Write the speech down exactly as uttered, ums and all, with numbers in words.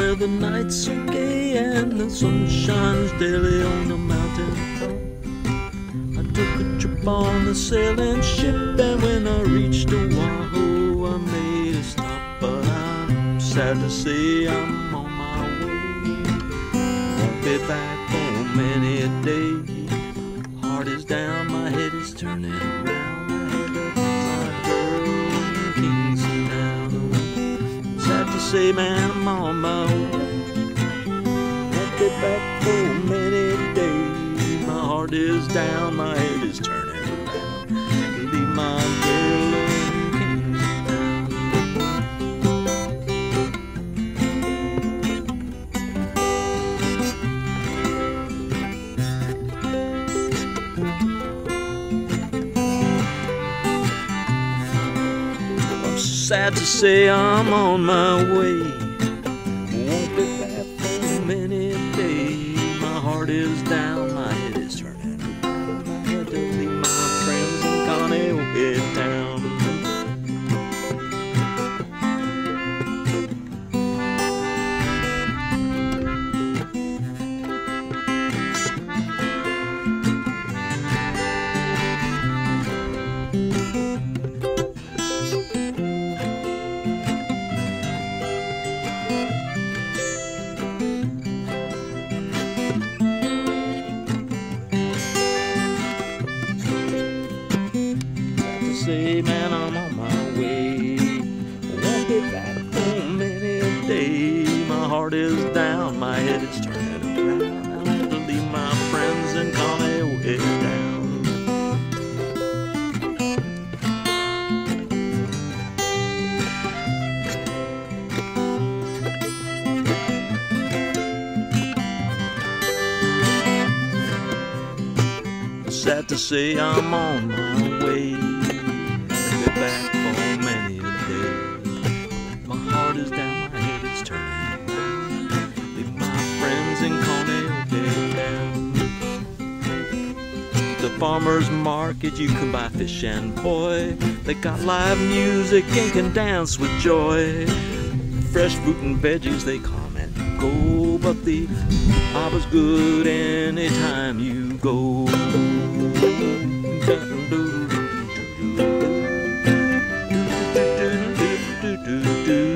where the nights are gay and the sun shines daily on the mountain top. I took a trip on a sailing ship, and when I reached Oahu I made a stop. But I'm sad to say I'm on my way. Won't be back for many a day. Heart is down, my head is turning around. I had to find my girl in Kingston now. Sad to say, man, I'm on my way. Won't be back for many days. My heart is down, my head is turning around. Leave my girl in sad to say I'm on my way. Won't be back for many days. My heart is down, my head is turning around. I had to leave my friends in Conway town. Say, man, I'm on my way. Won't be back for many a day. My heart is down, my head is turning around. I'll have to leave my friends and come away down. Sad to say I'm on my way. Back for many a day. My heart is down, my head is turning around. Leave my friends in Coney down. The farmer's market, you can buy fish and boy. They got live music and can dance with joy. Fresh fruit and veggies, they come and go, but the harbor's good anytime you go. Do, do, do.